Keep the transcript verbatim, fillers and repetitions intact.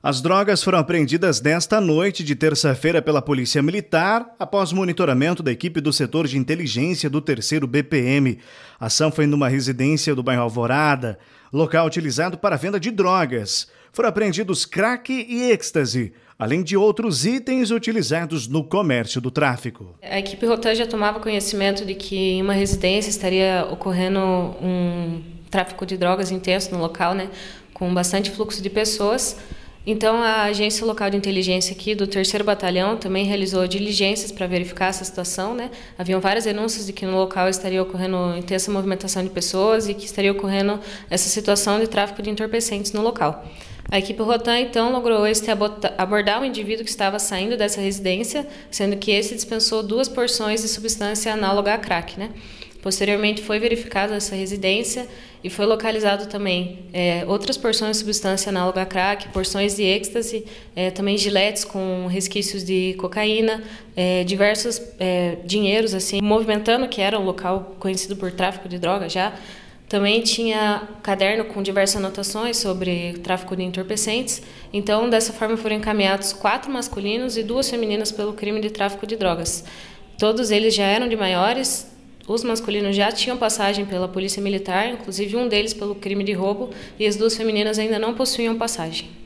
As drogas foram apreendidas nesta noite de terça-feira pela Polícia Militar, após monitoramento da equipe do setor de inteligência do terceiro B P M. A ação foi numa residência do bairro Alvorada, local utilizado para a venda de drogas. Foram apreendidos crack e êxtase, além de outros itens utilizados no comércio do tráfico. A equipe Rotan já tomava conhecimento de que em uma residência estaria ocorrendo um tráfico de drogas intenso no local, né, com bastante fluxo de pessoas. Então, a agência local de inteligência aqui do terceiro Batalhão também realizou diligências para verificar essa situação, né? Haviam várias denúncias de que no local estaria ocorrendo intensa movimentação de pessoas e que estaria ocorrendo essa situação de tráfico de entorpecentes no local. A equipe Rotan, então, logrou este abordar o indivíduo que estava saindo dessa residência, sendo que esse dispensou duas porções de substância análoga a crack, né? Posteriormente, foi verificada essa residência e foi localizado também é, outras porções de substância análoga a crack, porções de êxtase, é, também giletes com resquícios de cocaína, é, diversos é, dinheiros assim movimentando, que era um local conhecido por tráfico de droga já. Também tinha caderno com diversas anotações sobre tráfico de entorpecentes. Então, dessa forma, foram encaminhados quatro masculinos e duas femininas pelo crime de tráfico de drogas. Todos eles já eram de maiores. Os masculinos já tinham passagem pela Polícia Militar, inclusive um deles pelo crime de roubo, e as duas femininas ainda não possuíam passagem.